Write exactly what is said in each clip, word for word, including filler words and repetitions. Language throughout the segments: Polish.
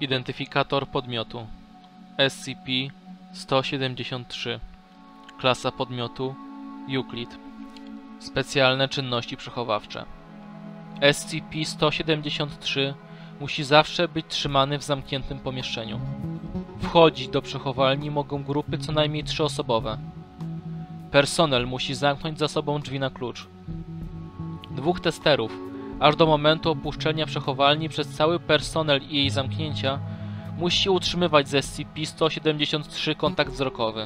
Identyfikator podmiotu S C P sto siedemdziesiąt trzy. Klasa podmiotu Euclid. Specjalne czynności przechowawcze. S C P sto siedemdziesiąt trzy musi zawsze być trzymany w zamkniętym pomieszczeniu. Wchodzić do przechowalni mogą grupy co najmniej trzyosobowe. Personel musi zamknąć za sobą drzwi na klucz. Dwóch testerów, aż do momentu opuszczenia przechowalni przez cały personel i jej zamknięcia, musi utrzymywać z S C P sto siedemdziesiąt trzy kontakt wzrokowy.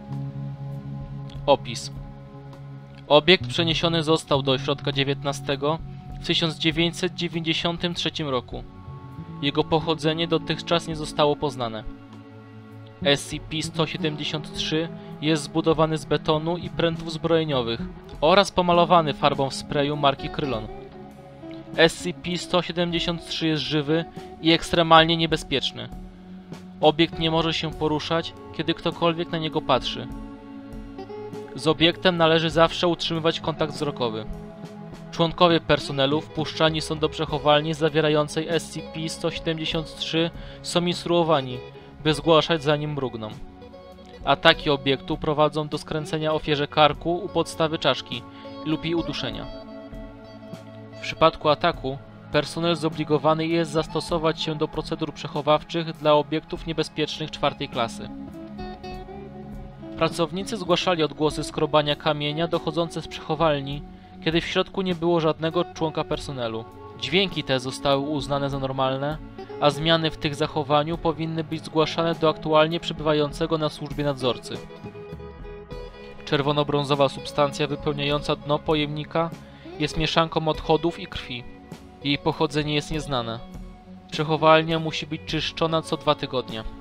Opis. Obiekt przeniesiony został do ośrodka dziewiętnastego w tysiąc dziewięćset dziewięćdziesiątym trzecim roku. Jego pochodzenie dotychczas nie zostało poznane. S C P sto siedemdziesiąt trzy jest zbudowany z betonu i prętów zbrojeniowych oraz pomalowany farbą w sprayu marki Krylon. S C P sto siedemdziesiąt trzy jest żywy i ekstremalnie niebezpieczny. Obiekt nie może się poruszać, kiedy ktokolwiek na niego patrzy. Z obiektem należy zawsze utrzymywać kontakt wzrokowy. Członkowie personelu wpuszczani są do przechowalni zawierającej S C P sto siedemdziesiąt trzy są instruowani, by zgłaszać zanim mrugną. Ataki obiektu prowadzą do skręcenia ofierze karku u podstawy czaszki lub jej uduszenia. W przypadku ataku personel zobligowany jest zastosować się do procedur przechowawczych dla obiektów niebezpiecznych czwartej klasy. Pracownicy zgłaszali odgłosy skrobania kamienia dochodzące z przechowalni, kiedy w środku nie było żadnego członka personelu. Dźwięki te zostały uznane za normalne, a zmiany w tych zachowaniu powinny być zgłaszane do aktualnie przebywającego na służbie nadzorcy. Czerwono-brązowa substancja wypełniająca dno pojemnika jest mieszanką odchodów i krwi. Jej pochodzenie jest nieznane. Przechowalnia musi być czyszczona co dwa tygodnie.